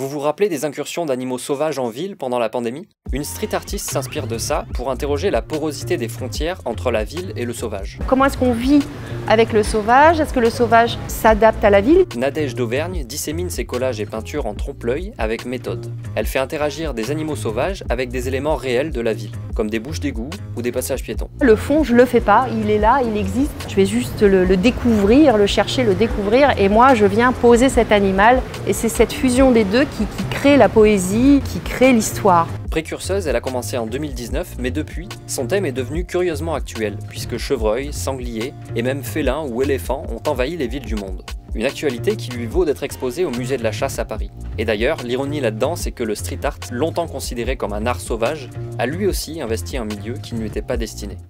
vous rappelez des incursions d'animaux sauvages en ville pendant la pandémie? Une street artiste s'inspire de ça pour interroger la porosité des frontières entre la ville et le sauvage. Comment est-ce qu'on vit avec le sauvage? Est-ce que le sauvage s'adapte à la ville? Nadège d'Auvergne dissémine ses collages et peintures en trompe-l'œil avec méthode. Elle fait interagir des animaux sauvages avec des éléments réels de la ville, comme des bouches d'égout ou des passages piétons. Le fond, je le fais pas, il est là, il existe. Je vais juste le découvrir, le chercher, le découvrir, et moi je viens poser cet animal, et c'est cette fusion des deux qui crée la poésie, qui crée l'histoire. Précurseuse, elle a commencé en 2019, mais depuis, son thème est devenu curieusement actuel, puisque chevreuils, sangliers et même félins ou éléphants ont envahi les villes du monde. Une actualité qui lui vaut d'être exposée au musée de la chasse à Paris. Et d'ailleurs, l'ironie là-dedans, c'est que le street art, longtemps considéré comme un art sauvage, a lui aussi investi un milieu qui ne lui était pas destiné.